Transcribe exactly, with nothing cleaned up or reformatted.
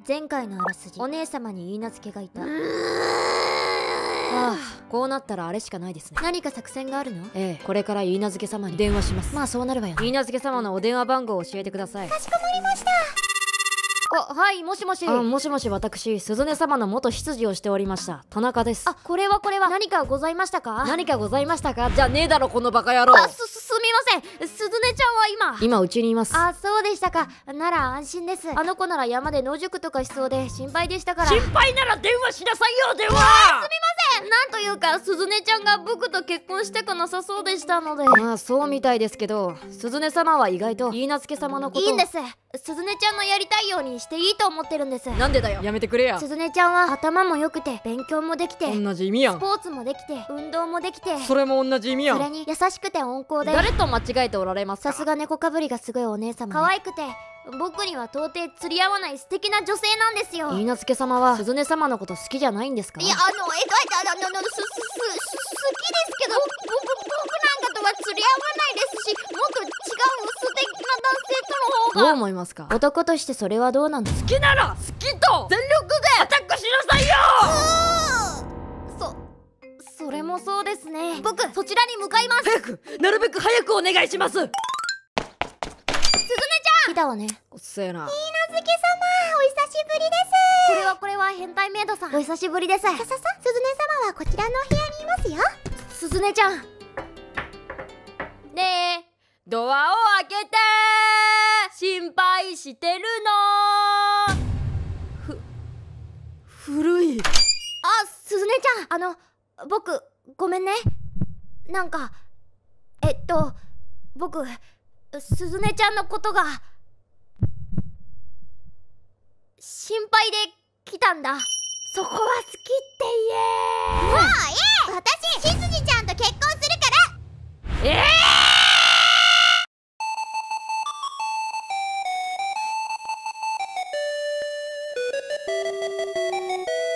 前回のあらすじ、お姉様に許嫁がいた。はあ、こうなったらあれしかないですね。 何か作戦があるの？ ええ、これから許嫁様に電話します。まあそうなるわよね。許嫁様のお電話番号を教えてください。 かしこまりました。 あ、はい、もしもし。あ、もしもし、私鈴音様の元執事をしておりました田中です。 あ、これはこれは何かございましたか？ 何かございましたかじゃねえだろこのバカ野郎。 あ、す、すみません。鈴音ちゃんは今今うちにいます。 あ、そうでしたか。なら安心です。あの子なら山で野宿とかしそうで心配でしたから。 心配なら電話しなさいよ、電話。 すみません。なんというか鈴音ちゃんが僕と結婚してかなさそうでしたので。 まあそうみたいですけど、鈴音様は意外と許嫁様のことを。 いいんです。鈴音ちゃんのやりたいようにしていいと思ってるんです。 なんでだよ、やめてくれや。 鈴音ちゃんは頭も良くて勉強もできて同じ意味やん。 スポーツもできて運動もできて、 それも同じ意味やん。 それに優しくて温厚で、 誰と間違えておられますか？ さすが猫かぶりがすごいお姉様、ね、可愛くて僕には到底釣り合わない素敵な女性なんですよ。 許嫁様は鈴音様のこと好きじゃないんですか？ いや、あの、えがいたあの、あの、す、す、す、好きですけど、僕、僕なんかとは釣り合わないですし、もっと違う素敵な男性との方が。 どう思いますか？ 男としてそれはどうなんです？ 好きなら好きと全力でアタックしなさいよ。 そ、それもそうですね。僕、そちらに向かいます。 早く、なるべく早くお願いします。 来たわね。 おっせえな。 許嫁様、お久しぶりです。これはこれは変態メイドさん、お久しぶりです。さささ、鈴音様はこちらのお部屋にいますよ。鈴音ちゃん。 ねえ、ドアを開けて。心配してるの。ふ、古い。 あ、鈴音ちゃん、あの、僕、ごめんね。なんか、えっと、僕、鈴音ちゃんのことが心配で来たんだ。そこは好きって言え。もうええ、私しずじちゃんと結婚するから。ええー